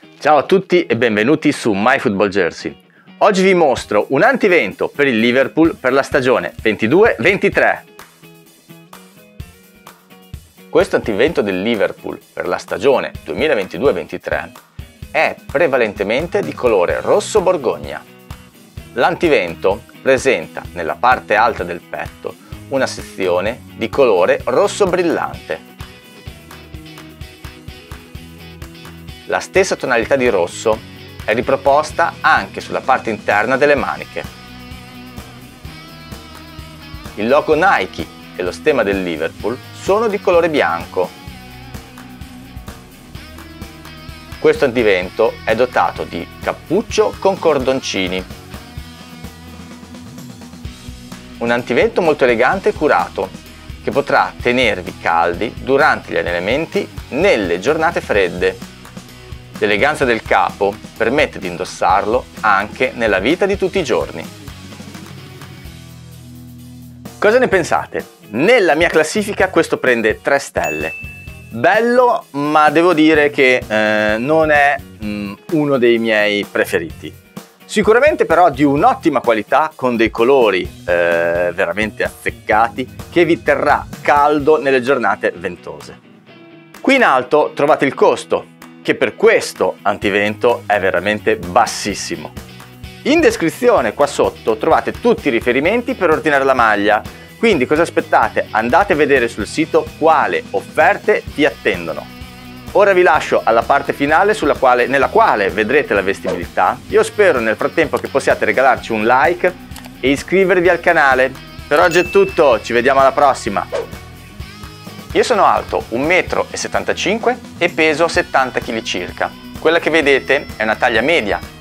Ciao a tutti e benvenuti su MyFootballJersey. Oggi vi mostro un antivento per il Liverpool per la stagione 22-23. Questo antivento del Liverpool per la stagione 2022-23 è prevalentemente di colore rosso borgogna. L'antivento presenta nella parte alta del petto una sezione di colore rosso brillante. La stessa tonalità di rosso è riproposta anche sulla parte interna delle maniche. Il logo Nike e lo stemma del Liverpool sono di colore bianco. Questo antivento è dotato di cappuccio con cordoncini. Un antivento molto elegante e curato che potrà tenervi caldi durante gli allenamenti nelle giornate fredde. L'eleganza del capo permette di indossarlo anche nella vita di tutti i giorni. Cosa ne pensate? Nella mia classifica questo prende 3 stelle. Bello, ma devo dire che non è uno dei miei preferiti. Sicuramente però di un'ottima qualità, con dei colori veramente azzeccati, che vi terrà caldo nelle giornate ventose. Qui in alto trovate il costo, che per questo antivento è veramente bassissimo. In descrizione qua sotto trovate tutti i riferimenti per ordinare la maglia, quindi cosa aspettate? Andate a vedere sul sito quale offerte vi attendono. Ora vi lascio alla parte finale nella quale vedrete la vestibilità. Io spero nel frattempo che possiate regalarci un like e iscrivervi al canale. Per oggi è tutto, ci vediamo alla prossima! Io sono alto 1,75 m e peso 70 kg circa. Quella che vedete è una taglia media